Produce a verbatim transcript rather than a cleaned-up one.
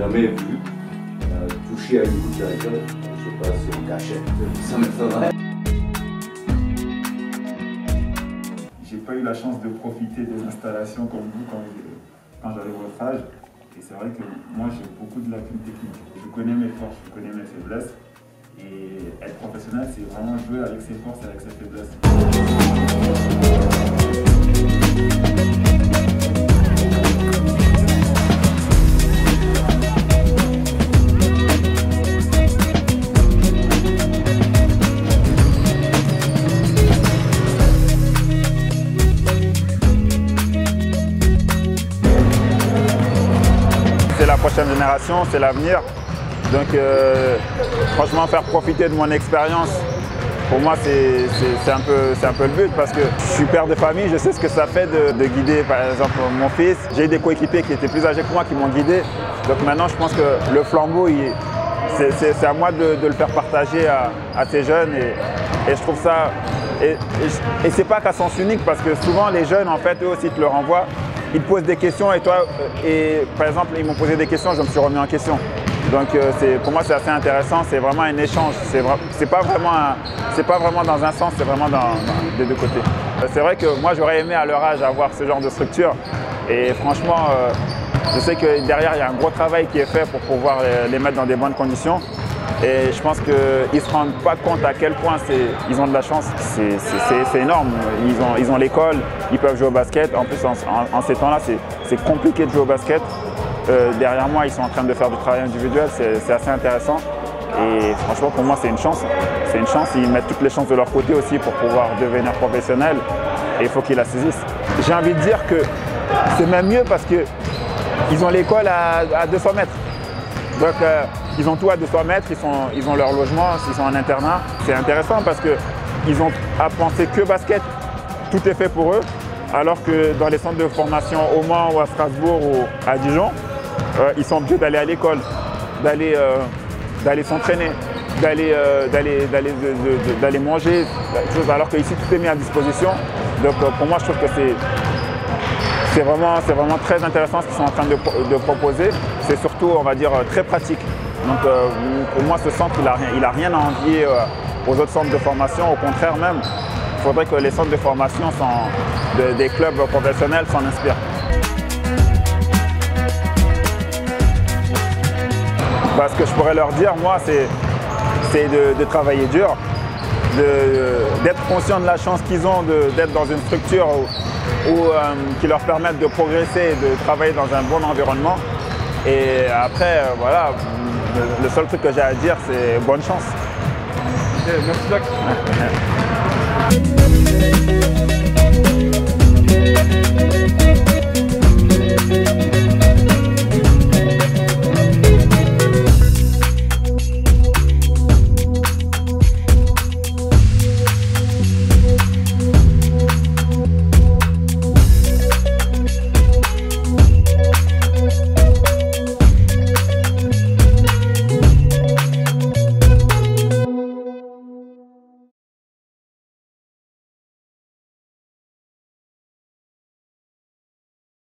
jamais vu euh, toucher à une goutte d'alcool. Je sais pas si on cachette, ça m'étonnerait. J'ai pas eu la chance de profiter de l'installation comme vous quand, quand j'avais votre âge. Et c'est vrai que moi j'ai beaucoup de lacunes techniques. Je connais mes forces, je connais mes faiblesses. Et être professionnel, c'est vraiment jouer avec ses forces et avec ses faiblesses. C'est la prochaine génération, c'est l'avenir. Donc euh, franchement, faire profiter de mon expérience, pour moi c'est un, un peu le but, parce que je suis père de famille, je sais ce que ça fait de, de guider par exemple mon fils. J'ai eu des coéquipiers qui étaient plus âgés que moi qui m'ont guidé. Donc maintenant je pense que le flambeau, c'est à moi de, de le faire partager à, à ces jeunes et, et je trouve ça... Et, et, et c'est pas qu'à sens unique, parce que souvent les jeunes en fait eux aussi te le renvoient. Ils te posent des questions et toi, et par exemple ils m'ont posé des questions, je me suis remis en question. Donc euh, pour moi c'est assez intéressant, c'est vraiment un échange, c'est pas, vraiment pas vraiment dans un sens, c'est vraiment dans, dans, des deux côtés. C'est vrai que moi j'aurais aimé à leur âge avoir ce genre de structure et franchement euh, je sais que derrière il y a un gros travail qui est fait pour pouvoir les, les mettre dans des bonnes conditions et je pense qu'ils ne se rendent pas compte à quel point ils ont de la chance, c'est énorme, ils ont, ils ont l'école, ils peuvent jouer au basket, en plus en, en, en ces temps-là c'est compliqué de jouer au basket. Euh, derrière moi, ils sont en train de faire du travail individuel, c'est assez intéressant. Et franchement, pour moi, c'est une chance. C'est une chance, ils mettent toutes les chances de leur côté aussi pour pouvoir devenir professionnels. Et il faut qu'ils la saisissent. J'ai envie de dire que c'est même mieux parce qu'ils ont l'école à, à deux cents mètres. Donc, euh, ils ont tout à deux cents mètres, ils, sont, ils ont leur logement, ils sont en internat. C'est intéressant parce qu'ils ont à penser que basket. Tout est fait pour eux. Alors que dans les centres de formation au Mans ou à Strasbourg ou à Dijon, Euh, ils sont obligés d'aller à l'école, d'aller euh, d'aller s'entraîner, d'aller euh, d'aller manger, alors qu'ici tout est mis à disposition. Donc euh, pour moi je trouve que c'est vraiment, vraiment très intéressant ce qu'ils sont en train de, de proposer. C'est surtout on va dire très pratique. Donc euh, pour moi ce centre il n'a rien, il a rien à envier euh, aux autres centres de formation, au contraire même. Il faudrait que les centres de formation sont, de, des clubs professionnels s'en inspirent. Bah, ce que je pourrais leur dire, moi, c'est de, de travailler dur, d'être conscient de la chance qu'ils ont d'être dans une structure où, où, euh, qui leur permette de progresser et de travailler dans un bon environnement. Et après, euh, voilà, le, le seul truc que j'ai à dire, c'est bonne chance. Okay, merci, Doc. Ouais.